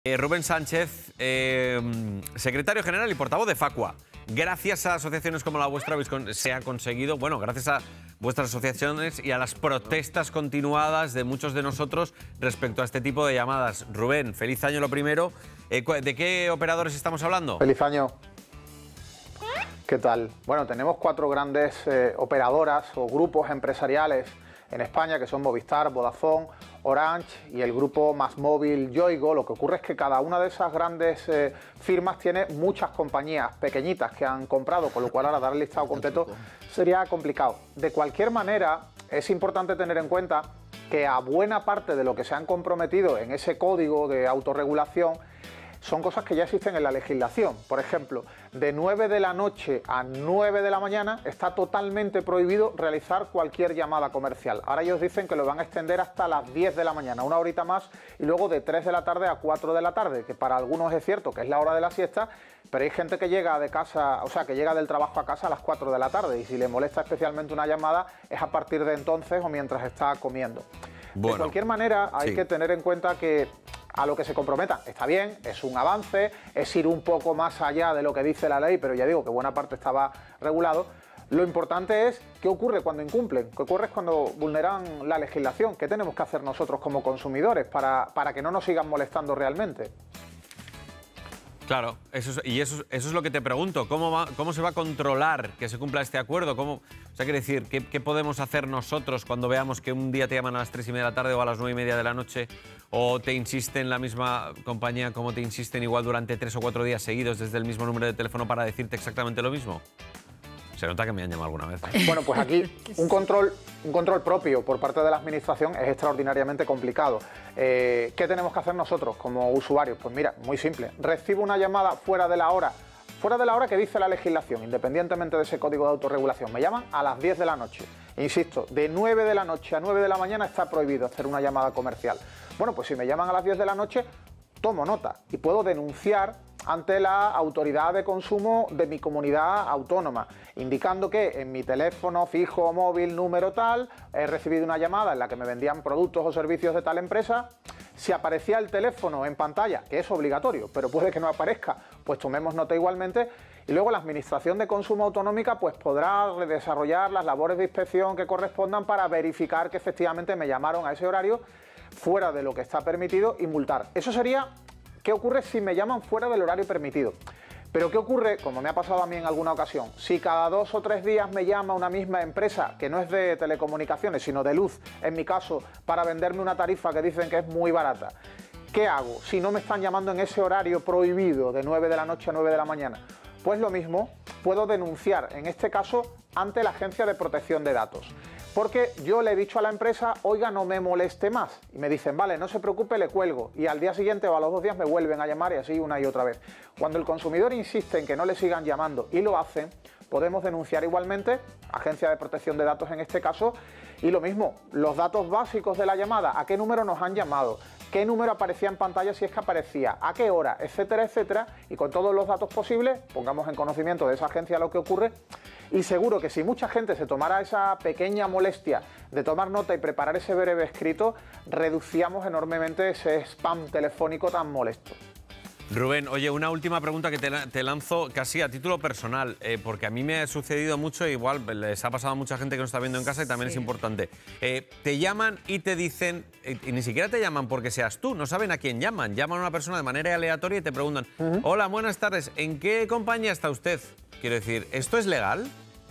Rubén Sánchez, secretario general y portavoz de Facua. Gracias a asociaciones como la vuestra se ha conseguido, bueno, gracias a vuestras asociaciones y a las protestas continuadas de muchos de nosotros respecto a este tipo de llamadas. Rubén, feliz año lo primero. ¿De qué operadores estamos hablando? Feliz año. ¿Qué tal? Bueno, tenemos 4 grandes operadoras o grupos empresariales en España, que son Movistar, Vodafone, Orange y el grupo MásMóvil Yoigo. Lo que ocurre es que cada una de esas grandes firmas tiene muchas compañías pequeñitas que han comprado, con lo cual ahora dar el listado completo sería complicado. De cualquier manera, es importante tener en cuenta que a buena parte de lo que se han comprometido en ese código de autorregulación son cosas que ya existen en la legislación. Por ejemplo, de 9 de la noche a 9 de la mañana está totalmente prohibido realizar cualquier llamada comercial. Ahora ellos dicen que lo van a extender hasta las 10 de la mañana, una horita más, y luego de 3 de la tarde a 4 de la tarde, que para algunos es cierto que es la hora de la siesta, pero hay gente que llega de casa, o sea, que llega del trabajo a casa a las 4 de la tarde, y si le molesta especialmente una llamada es a partir de entonces o mientras está comiendo. Bueno, de cualquier manera, hay que tener en cuenta que a lo que se comprometan está bien, es un avance, es ir un poco más allá de lo que dice la ley, pero ya digo que buena parte estaba regulado. Lo importante es qué ocurre cuando incumplen, qué ocurre cuando vulneran la legislación, qué tenemos que hacer nosotros como consumidores para que no nos sigan molestando realmente. Claro, eso es lo que te pregunto. ¿Cómo se va a controlar que se cumpla este acuerdo? O sea, quiere decir, ¿qué podemos hacer nosotros cuando veamos que un día te llaman a las 3:30 de la tarde o a las 9:30 de la noche, o te insisten la misma compañía como te insisten igual durante 3 o 4 días seguidos desde el mismo número de teléfono para decirte exactamente lo mismo? Se nota que me han llamado alguna vez. Bueno, pues aquí un control propio por parte de la administración es extraordinariamente complicado. ¿Qué tenemos que hacer nosotros como usuarios? Pues mira, muy simple. Recibo una llamada fuera de la hora que dice la legislación, independientemente de ese código de autorregulación. Me llaman a las 10 de la noche. Insisto, de 9 de la noche a 9 de la mañana está prohibido hacer una llamada comercial. Bueno, pues si me llaman a las 10 de la noche, tomo nota y puedo denunciar ante la autoridad de consumo de mi comunidad autónoma, indicando que en mi teléfono fijo o móvil número tal he recibido una llamada en la que me vendían productos o servicios de tal empresa. Si aparecía el teléfono en pantalla, que es obligatorio, pero puede que no aparezca, pues tomemos nota igualmente. Y luego la Administración de Consumo Autonómica pues podrá desarrollar las labores de inspección que correspondan para verificar que efectivamente me llamaron a ese horario fuera de lo que está permitido y multar. Eso sería ¿qué ocurre si me llaman fuera del horario permitido? Pero ¿qué ocurre, como me ha pasado a mí en alguna ocasión, si cada 2 o 3 días me llama una misma empresa, que no es de telecomunicaciones, sino de luz, en mi caso, para venderme una tarifa que dicen que es muy barata? ¿Qué hago si no me están llamando en ese horario prohibido de 9 de la noche a 9 de la mañana? Pues lo mismo, puedo denunciar, en este caso, ante la Agencia de Protección de Datos. Porque yo le he dicho a la empresa, oiga, no me moleste más. Y me dicen, vale, no se preocupe, le cuelgo. Y al día siguiente o a los 2 días me vuelven a llamar y así una y otra vez. Cuando el consumidor insiste en que no le sigan llamando y lo hacen, podemos denunciar igualmente, Agencia de Protección de Datos en este caso, y lo mismo, los datos básicos de la llamada, a qué número nos han llamado, qué número aparecía en pantalla si es que aparecía, a qué hora, etcétera, etcétera, y con todos los datos posibles, pongamos en conocimiento de esa agencia lo que ocurre, y seguro que si mucha gente se tomara esa pequeña molestia de tomar nota y preparar ese breve escrito, reducíamos enormemente ese spam telefónico tan molesto. Rubén, oye, una última pregunta que te lanzo casi a título personal, porque a mí me ha sucedido mucho, igual les ha pasado a mucha gente que nos está viendo en casa y también es importante. Te llaman y te dicen, y ni siquiera te llaman porque seas tú, no saben a quién llaman. Llaman a una persona de manera aleatoria y te preguntan, hola, buenas tardes, ¿en qué compañía está usted? Quiero decir, ¿esto es legal?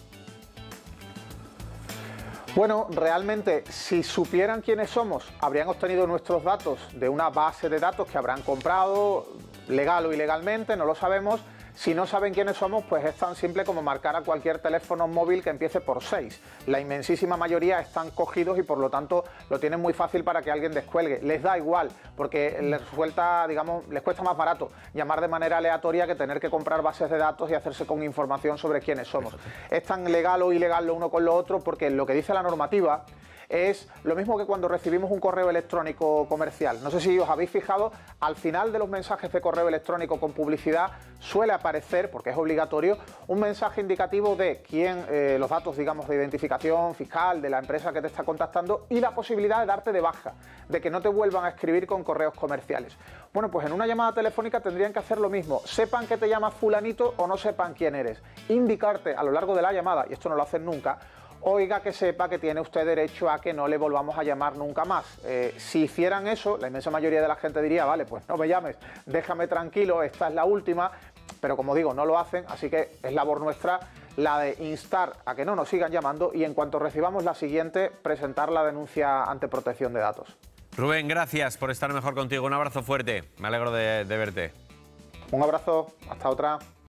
Bueno, realmente, si supieran quiénes somos, habrían obtenido nuestros datos de una base de datos que habrán comprado, legal o ilegalmente, no lo sabemos. Si no saben quiénes somos, pues es tan simple como marcar a cualquier teléfono móvil que empiece por 6. La inmensísima mayoría están cogidos y por lo tanto lo tienen muy fácil para que alguien descuelgue. Les da igual, porque les suelta, digamos, les cuesta más barato llamar de manera aleatoria que tener que comprar bases de datos y hacerse con información sobre quiénes somos. Es tan legal o ilegal lo uno con lo otro porque lo que dice la normativa Es lo mismo que cuando recibimos un correo electrónico comercial. No sé si os habéis fijado, al final de los mensajes de correo electrónico con publicidad suele aparecer, porque es obligatorio, un mensaje indicativo de quién, los datos, digamos, de identificación fiscal de la empresa que te está contactando y la posibilidad de darte de baja, de que no te vuelvan a escribir con correos comerciales. Bueno, pues en una llamada telefónica tendrían que hacer lo mismo, sepan que te llamas fulanito o no sepan quién eres, indicarte a lo largo de la llamada, y esto no lo hacen nunca, oiga, que sepa que tiene usted derecho a que no le volvamos a llamar nunca más. Si hicieran eso, la inmensa mayoría de la gente diría, vale, pues no me llames, déjame tranquilo, esta es la última, pero como digo, no lo hacen, así que es labor nuestra la de instar a que no nos sigan llamando y en cuanto recibamos la siguiente, presentar la denuncia ante protección de datos. Rubén, gracias por estar mejor contigo. Un abrazo fuerte. Me alegro de verte. Un abrazo. Hasta otra.